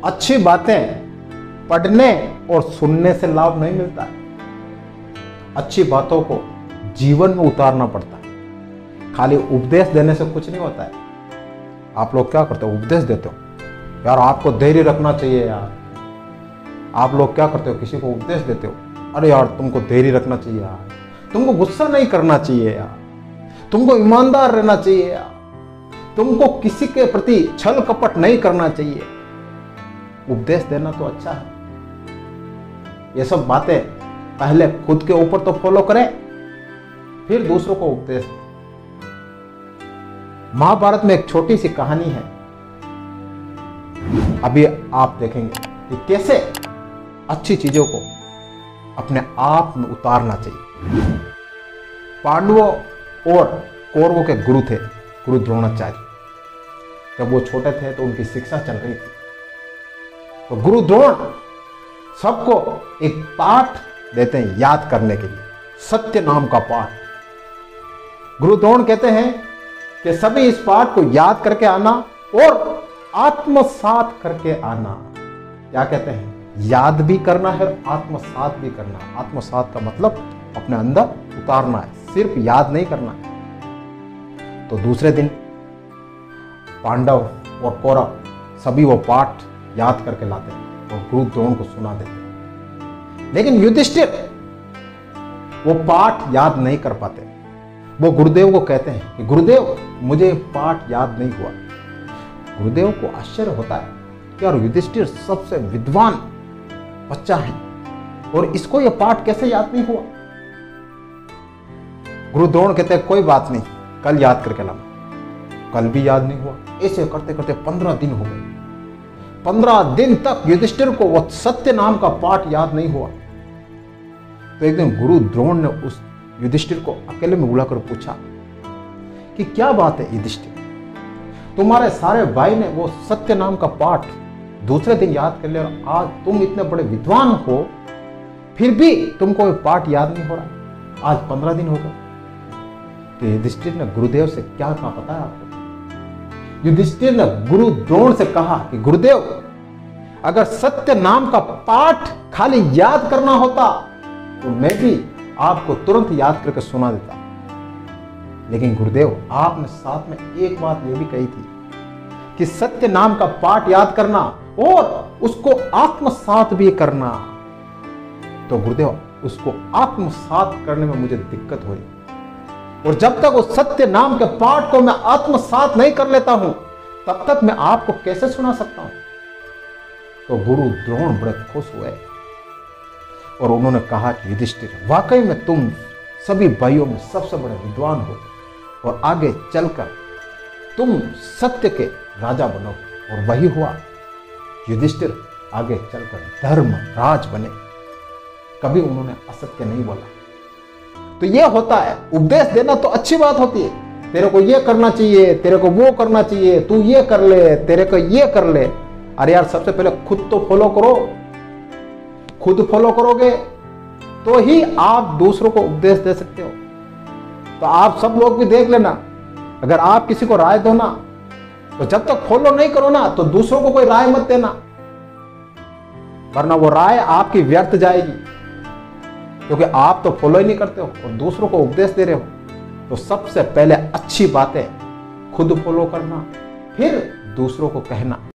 अच्छी बातें पढ़ने और सुनने से लाभ नहीं मिलता है। अच्छी बातों को जीवन में उतारना पड़ता है। खाली उपदेश देने से कुछ नहीं होता है। आप लोग क्या करते हो? उपदेश देते हो, यार आपको धैर्य रखना चाहिए यार। आप लोग क्या करते हो? किसी को उपदेश देते हो, अरे यार तुमको धैर्य रखना चाहिए यार, तुमको गुस्सा नहीं करना चाहिए यार, तुमको ईमानदार रहना चाहिए यार, तुमको किसी के प्रति छल कपट नहीं करना चाहिए। उपदेश देना तो अच्छा है। ये सब बातें पहले खुद के ऊपर तो फॉलो करें, फिर दूसरों को उपदेश दें। महाभारत में एक छोटी सी कहानी है, अभी आप देखेंगे कि कैसे अच्छी चीजों को अपने आप में उतारना चाहिए। पांडवों और कौरवों के गुरु थे गुरु द्रोणाचार्य। जब वो छोटे थे तो उनकी शिक्षा चल रही थी, तो गुरु द्रोण सबको एक पाठ देते हैं याद करने के लिए, सत्य नाम का पाठ। गुरु द्रोण कहते हैं कि सभी इस पाठ को याद करके आना और आत्मसात करके आना। क्या कहते हैं? याद भी करना है, आत्मसात भी करना। आत्मसात का मतलब अपने अंदर उतारना है, सिर्फ याद नहीं करना है। तो दूसरे दिन पांडव और कौरव सभी वो पाठ याद करके लाते हैं और गुरु द्रोण को सुना देते हैं। लेकिन युधिष्ठिर वो पाठ याद नहीं कर पाते। वो गुरुदेव को कहते हैं कि गुरुदेव मुझे पाठ याद नहीं हुआ। गुरुदेव को आश्चर्य होता है कि यार युधिष्ठिर सबसे विद्वान बच्चा है और इसको यह पाठ कैसे याद नहीं हुआ। गुरु द्रोण कहते हैं कोई बात नहीं, कल याद करके लाऊंगा। कल भी याद नहीं हुआ। ऐसे करते करते 15 दिन हो गए। 15 दिन तक युधिष्ठिर को वो सत्य नाम का पाठ याद नहीं हुआ। तो एक दिन गुरु द्रोण ने उस युधिष्ठिर को अकेले में बुलाकर पूछा कि क्या बात है युधिष्ठिर, तुम्हारे सारे भाई ने वो सत्य नाम का पाठ दूसरे दिन याद कर लिया और आज तुम इतने बड़े विद्वान हो, फिर भी तुमको वो पाठ याद नहीं हो रहा। आज 15 दिन हो गए। तो युधिष्ठिर ने गुरुदेव से क्या कहा पता है आपको? युधिष्ठिर ने गुरु द्रोण से कहा कि गुरुदेव अगर सत्य नाम का पाठ खाली याद करना होता तो मैं भी आपको तुरंत याद करके सुना देता, लेकिन गुरुदेव आपने साथ में एक बात यह भी कही थी कि सत्य नाम का पाठ याद करना और उसको आत्मसात भी करना। तो गुरुदेव उसको आत्मसात करने में मुझे दिक्कत हो रही, और जब तक उस सत्य नाम के पाठ को मैं आत्मसात नहीं कर लेता हूं तब तक मैं आपको कैसे सुना सकता हूं। तो गुरु द्रोण बड़े खुश हुए और उन्होंने कहा कि युधिष्ठिर वाकई में तुम सभी भाइयों में सबसे बड़े विद्वान हो और आगे चलकर तुम सत्य के राजा बनो। और वही हुआ। युधिष्ठिर आगे चलकर धर्म राज बने। कभी उन्होंने असत्य नहीं बोला। तो यह होता है, उपदेश देना तो अच्छी बात होती है। तेरे को यह करना चाहिए, तेरे को वो करना चाहिए, तू ये कर ले, तेरे को ये कर ले। अरे यार सबसे पहले खुद तो फॉलो करो। खुद फॉलो करोगे तो ही आप दूसरों को उपदेश दे सकते हो। तो आप सब लोग भी देख लेना, अगर आप किसी को राय दो ना तो जब तक फॉलो नहीं करो ना तो दूसरों को कोई राय मत देना, वरना वो राय आपकी व्यर्थ जाएगी, क्योंकि आप तो फॉलो ही नहीं करते हो और दूसरों को उपदेश दे रहे हो। तो सबसे पहले अच्छी बातें खुद फॉलो करना, फिर दूसरों को कहना।